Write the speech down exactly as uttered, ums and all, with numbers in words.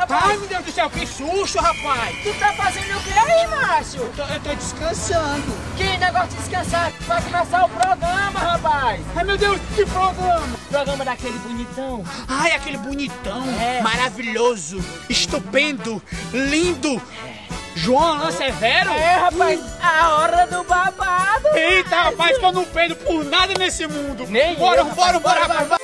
rapaz? Ai, meu Deus do céu, que susto, rapaz! Tu tá fazendo o que aí, macho? Eu tô, eu tô descansando. Que negócio de descansar? Vai começar o programa, rapaz! Ai, meu Deus, que programa! Programa daquele bonitão. Ai, aquele bonitão, É. maravilhoso, estupendo, lindo. João Alain Severo? É, rapaz, a hora do babado! Eita, rapaz, que eu não peido por nada nesse mundo. Nem bora, eu, bora, rapaz. bora, Bora, bora, bora,